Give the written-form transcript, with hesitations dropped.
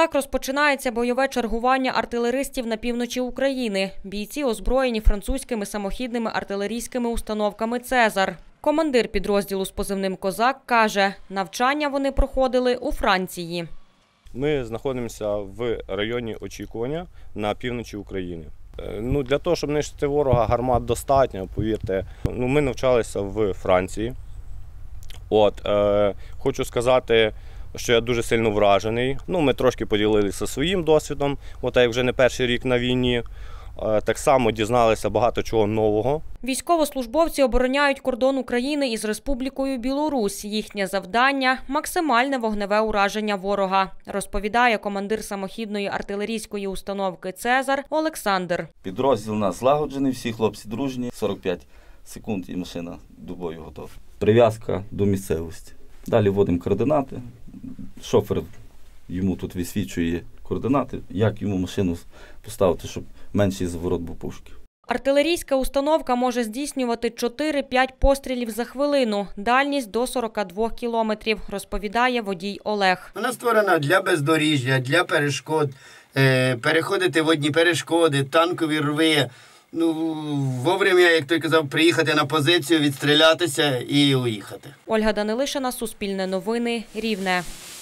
Так розпочинається бойове чергування артилеристів на півночі України. Бійці озброєні французькими самохідними артилерійськими установками «Цезар». Командир підрозділу з позивним «Козак» каже, навчання вони проходили у Франції. Ми знаходимося в районі очікування на півночі України. Для того, щоб нищити ворога, гармат достатньо, повірте. Ми навчалися в Франції. Хочу сказати, що я дуже сильно вражений. Ми трошки поділилися своїм досвідом, як вже не перший рік на війні. Так само дізналися багато чого нового. Військовослужбовці обороняють кордон України із Республікою Білорусь. Їхнє завдання – максимальне вогневе ураження ворога, розповідає командир самохідної артилерійської установки «Цезар» Олександр. Підрозділ у нас злагоджений, всі хлопці дружні. 45 секунд і машина до бою готова. Прив'язка до місцевості. Далі вводимо координати. Шофер йому тут висвічує координати, як йому машину поставити, щоб менший заворот був пушки. Артилерійська установка може здійснювати 4-5 пострілів за хвилину, дальність до 42 кілометрів, розповідає водій Олег. Вона створена для бездоріжжя, для перешкод, переходити водні перешкоди, танкові рви. Вовремя, як той казав, приїхати на позицію, відстрілятися і уїхати. Ольга Данилишина, Суспільне новини, Рівне.